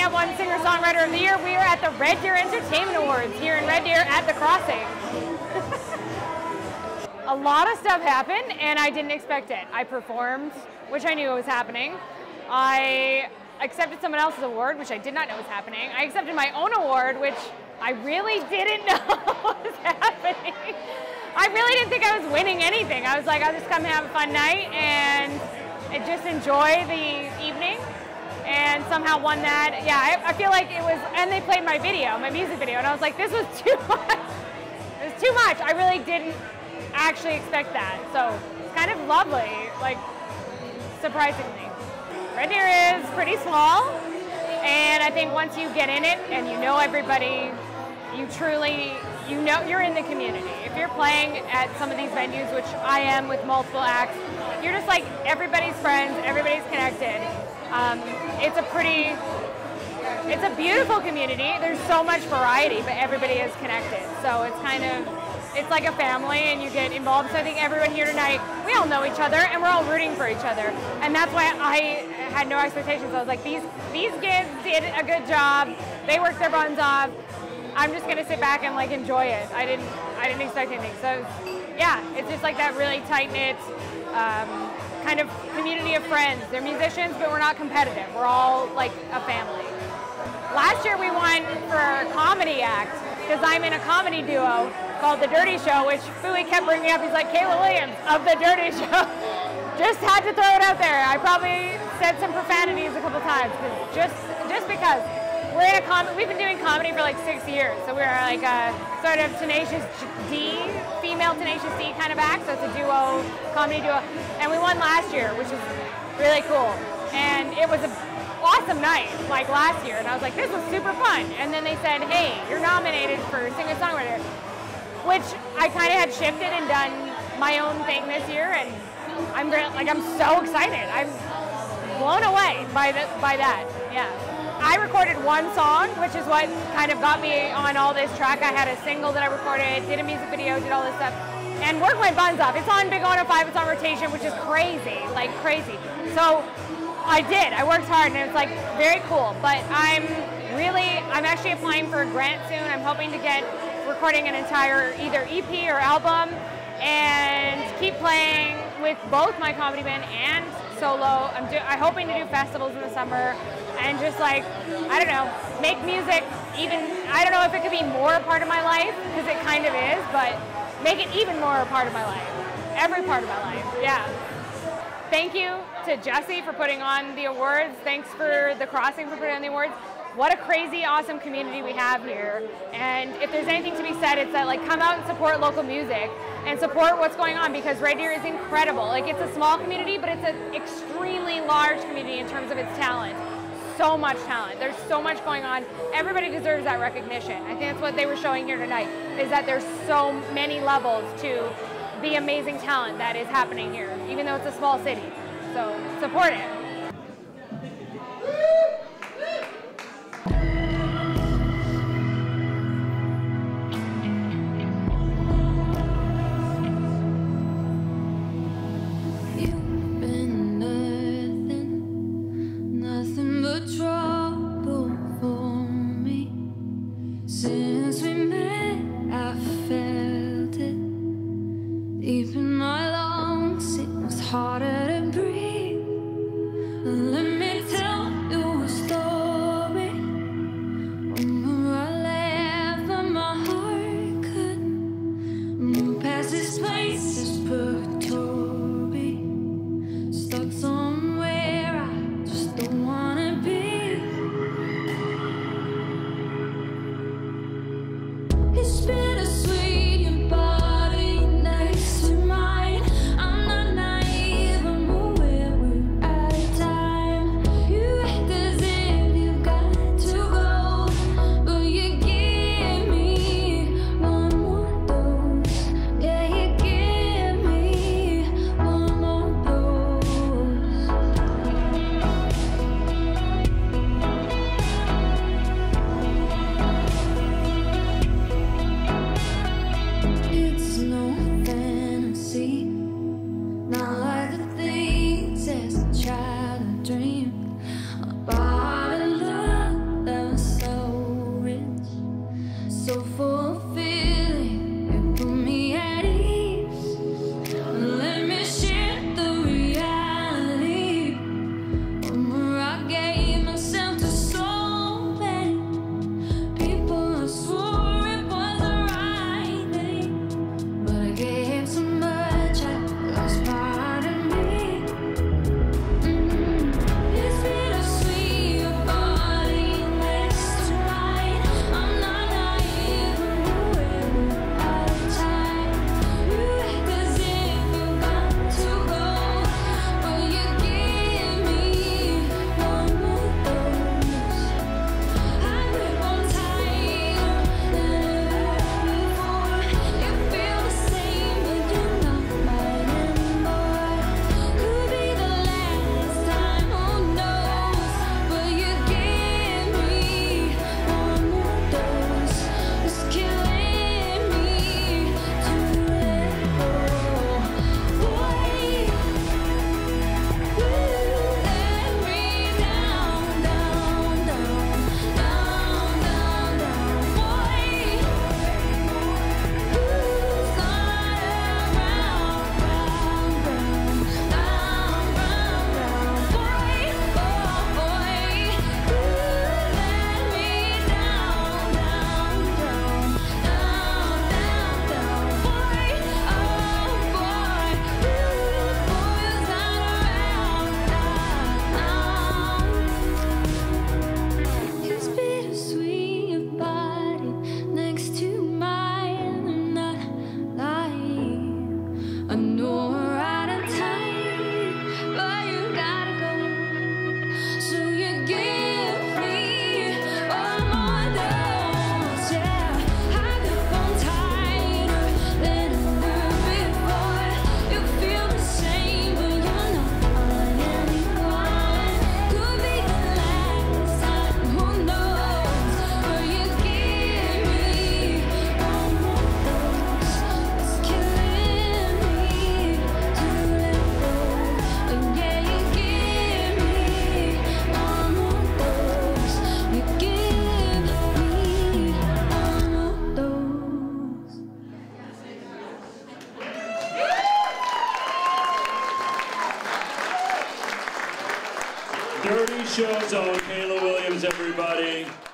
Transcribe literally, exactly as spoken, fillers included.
have won Singer-Songwriter of the Year. We are at the Red Deer Entertainment Awards here in Red Deer at the Crossing. A lot of stuff happened and I didn't expect it. I performed, which I knew was happening. I accepted someone else's award, which I did not know was happening. I accepted my own award, which I really didn't know was happening. I really didn't think I was winning anything. I was like, I'll just come and have a fun night and just enjoy the evening, and somehow won that. Yeah, I, I feel like it was, and they played my video, my music video, and I was like, this was too much. It was too much. I really didn't actually expect that. So it's kind of lovely, like, surprisingly. Red Deer is pretty small, and I think once you get in it and you know everybody, you truly, you know, you're in the community. If you're playing at some of these venues, which I am with multiple acts, you're just like everybody's friends, everybody's connected. Um, it's a pretty, it's a beautiful community. There's so much variety, but everybody is connected. So it's kind of, it's like a family and you get involved. So I think everyone here tonight, we all know each other and we're all rooting for each other. And that's why I had no expectations. I was like, these, these kids did a good job. They worked their buns off. I'm just gonna sit back and like enjoy it. I didn't, I didn't expect anything. So yeah, it's just like that really tight-knit um, kind of community of friends. They're musicians, but we're not competitive. We're all like a family. Last year we won for a comedy act because I'm in a comedy duo called The Dirty Show, which Fooey kept bringing up. He's like, Kayla Williams of The Dirty Show. Just had to throw it out there. I probably said some profanities a couple times, cause just just because. We're in a com we've been doing comedy for like six years, so we're like a sort of Tenacious D, female Tenacious D kind of act, so it's a duo, comedy duo. And we won last year, which is really cool. And it was an awesome night, like last year, and I was like, this was super fun. And then they said, hey, you're nominated for Singer-Songwriter, which I kind of had shifted and done my own thing this year, and I'm like, I'm so excited. I'm blown away by, the, by that, yeah. I recorded one song, which is what kind of got me on all this track. I had a single that I recorded, did a music video, did all this stuff, and worked my buns off. It's on Big one oh five, it's on rotation, which is crazy, like crazy. So I did, I worked hard, and it's like very cool. But I'm really, I'm actually applying for a grant soon. I'm hoping to get recording an entire either E P or album and keep playing with both my comedy band and solo. I'm, do, I'm hoping to do festivals in the summer and just like, I don't know, make music even, I don't know if it could be more a part of my life, because it kind of is, but make it even more a part of my life. Every part of my life, yeah. Thank you to Jesse for putting on the awards. Thanks for the Crossing for putting on the awards. What a crazy, awesome community we have here. And if there's anything to be said, it's that like come out and support local music and support what's going on, because Red Deer is incredible. Like it's a small community, but it's an extremely large community in terms of its talent. So much talent. There's so much going on. Everybody deserves that recognition. I think that's what they were showing here tonight, is that there's so many levels to the amazing talent that is happening here, even though it's a small city. So support it. Me thirty shows on Kayla Williams, everybody.